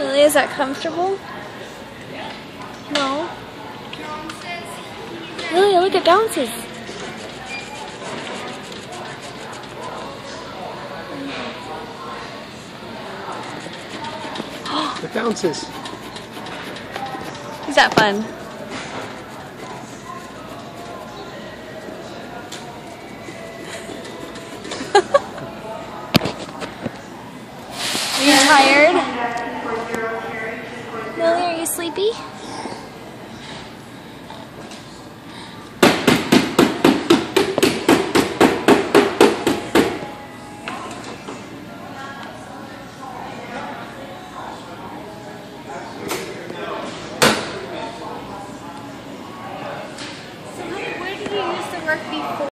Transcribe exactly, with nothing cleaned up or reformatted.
Lily, is that comfortable? No. Lily, look at bounces. It bounces. Is that fun? Are you tired? Lily, are you sleepy?